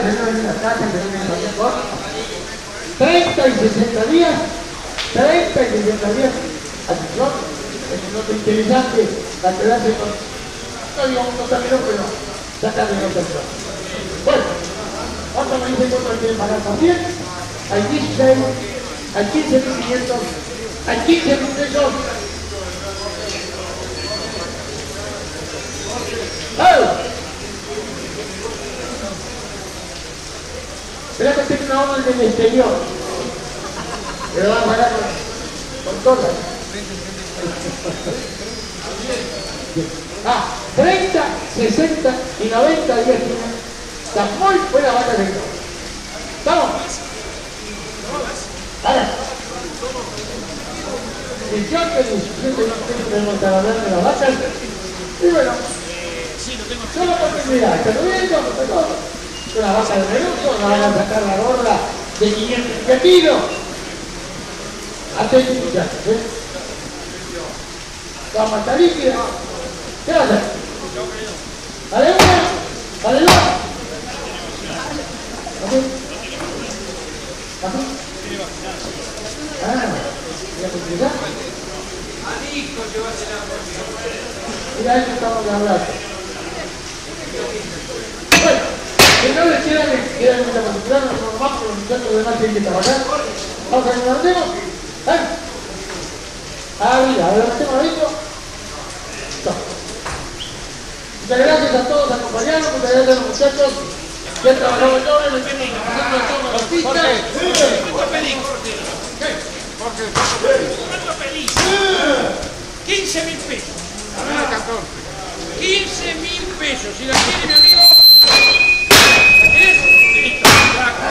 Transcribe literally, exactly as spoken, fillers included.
que no ven las cajas, que no ven cualquier cosa. treinta y sesenta días, treinta y sesenta días. Atención, es un otro interesante, la que hace con, no digo un contaminó, pero saca de la persona. Bueno, ¿cuánto me dice cuánto le quieren pagar también? Hay dieciséis, hay quince mil quinientos, hay quince mil pesos. ¡Oh! Espera que tengo una orden del exterior. Que lo van a pagar con, con todas. Ah, treinta, sesenta y noventa días tienen. Está muy buena vaca de esto. ¿Estamos? Ahora. dieciocho, diecisiete, tenemos que hablar de las vacas. Y bueno, solo oportunidad. ¿Está viendo? Una vaca de menudo, no van a sacar la gorda de quinientos kilos. Atentos, muchachos, ¿eh? Vamos a estar líquida. ¿Qué va a hacer? Dale una, dale dos. ¿Así? ¿Así? Ah, ¿ya te utilizar? Mira, eso estamos hablando. Bueno, que no les quieran, que quieran mucha particular, no somos más, pero los muchachos demás tienen que trabajar. Vamos a que nos hacemos. ¿Eh? Arriba, a ver, hacemos adentro. Muchas gracias a todos por acompañarnos, muchas gracias a los muchachos que han trabajado el doble, lo tienen pasando el turno a los pistas. ¿Cuánto pedís? ¿Qué? ¿Cuánto pedís? quince mil pesos. quince mil pesos. Si la quiere mi amigo.